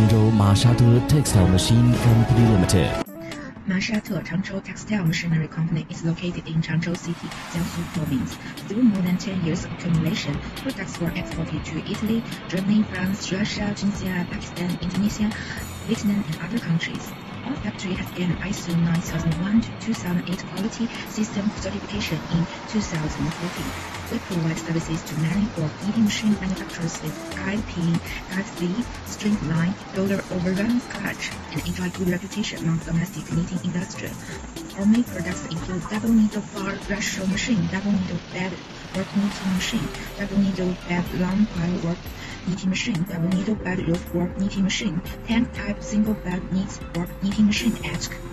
常州马沙特 Textile Machine Company Limited. Mashato Changzhou Textile Machinery Company is located in Changzhou City, Jiangsu Province. Through more than 10 years of accumulation, products were exported to Italy, Germany, France, Russia, Tunisia, Pakistan, Indonesia, Vietnam, and other countries. Our factory has gained ISO 9001-2008 quality system certification in 2014. We provide services to many work knitting machine manufacturers with guide pin, guide sleeve, string line, roller overrun, clutch, and enjoy good reputation among domestic knitting industry. Our main products include double needle bar ratio machine, double needle bed work knitting machine, double needle bed long pile work knitting machine, double needle bed roof work knitting machine, tank type single bed knit work knitting machine, etc.